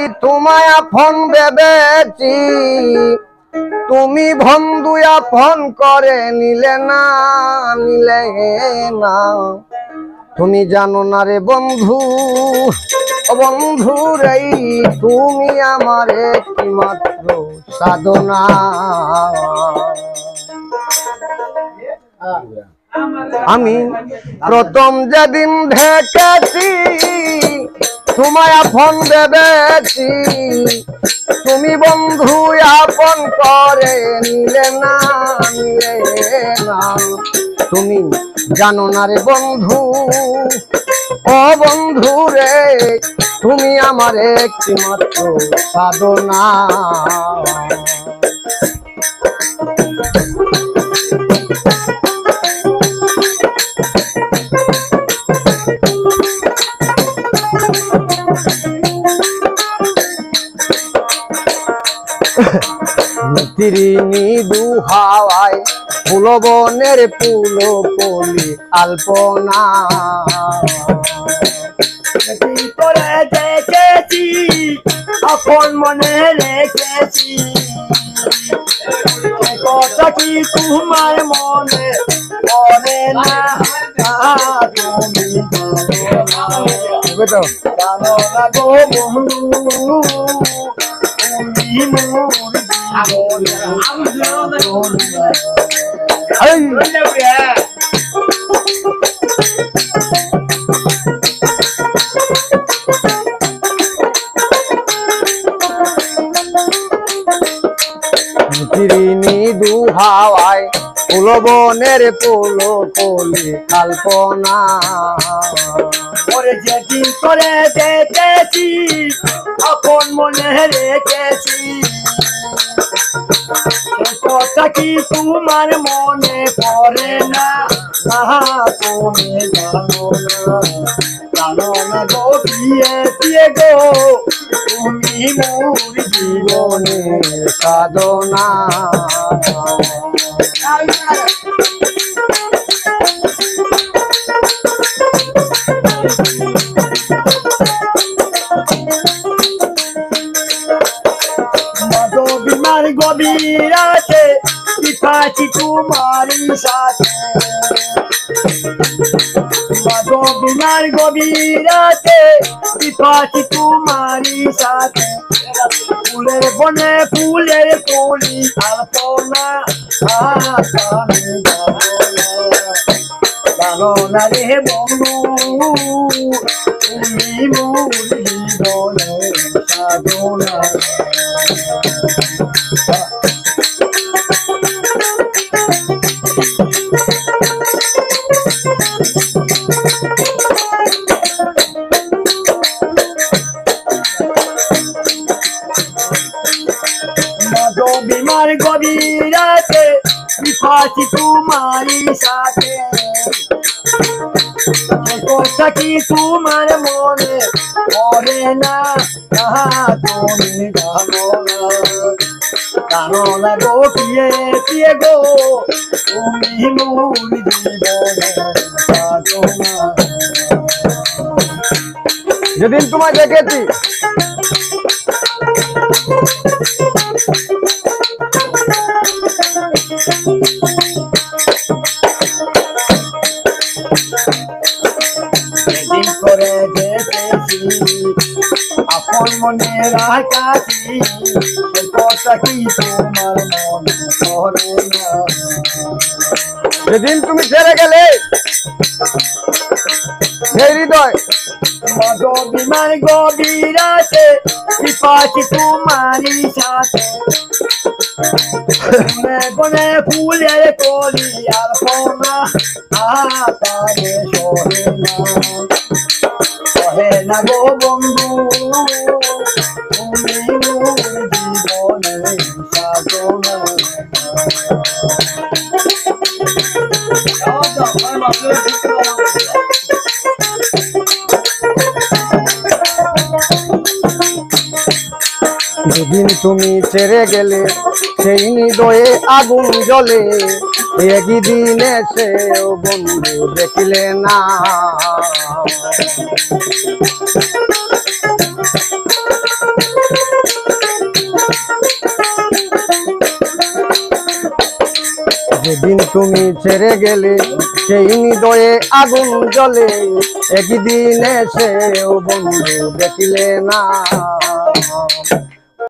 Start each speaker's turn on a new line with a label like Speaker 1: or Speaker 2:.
Speaker 1: তোমায় আপন ভেবেছি, তুমি বন্ধু আপন করে নিলে না, নিলে না। তুমি জানো না রে বন্ধু, ও বন্ধু রে, তুমি আমার একটি মাত্র সাধনা। আমি প্রথম যেদিন দেখেছি, তোমায় আপন ভেবেছি, তুমি বন্ধু আপন করে নিলে না, নিলে না। তুমি জানো না রে বন্ধু, ও বন্ধু রে, তুমি আমার একটি মাত্র সাধনা। মৃদু হাওয়ায় ফুল বনের ফুল কলি আলপনা।
Speaker 2: করে দেখেছি আপন মনে রেখেছি, কথা কি তোমার মনে পড়ে না? তুমি জানো না গো বন্ধু, তুমি মোর
Speaker 1: মৃদু হাওয়ায় ফুল বনের ফুল কলি আলপনা।
Speaker 2: ওরে যেদিন করে দেখেছি আপন মনে রেখেছি, কথা কি তোমার মনে পড়ে না? তুমি জানো না, জানো না গো পিয়ে পিয়ে গো, তুমি মোর
Speaker 1: জীবনের সাধনা।
Speaker 2: বিমার গভীর আছে পিপাচি তোমারই সাথে, বিমার গভীর আছে পিপাচি তোমারই সাথে। ফুলের বনে ফুলের কলি আলপনা, জানো না রে বন্ধু, তুমি মোর জীবনের সাধনা। বিমার গভীর আছে পিপাচি তোমারই সাথে, কথা কি তোমার মনে পড়ে না? তুমি জানো না, জানো না গো পিয়ে পিয়ে গো, তুমি মোর জীবনের সাধনা।
Speaker 1: যেদিন তোমায় দেখেছি
Speaker 2: যেদিন করে দেখেছি আপন মনে রাখাছি, কথা কি তোমার মনে পড়ে না?
Speaker 1: যেদিন তুমি ছেড়ে গেলে সেই হৃদয়
Speaker 2: বিমান গভীর আছে পিপাচি তোমারই সাথে, বনে ফুলের কলি আলপনা, সহে না গো বন্ধু, তুমি মোর জীবনের সাধনা।
Speaker 1: যেদিন তুমি ছেড়ে গেলে সেই হৃদয়ে আগুন জ্বলে, একদিন এসেও বন্ধু দেখিলে না। যেদিন তুমি ছেড়ে গেলে সেই হৃদয়ে আগুন জ্বলে একদিন এসে ও বন্ধু দেখিলে না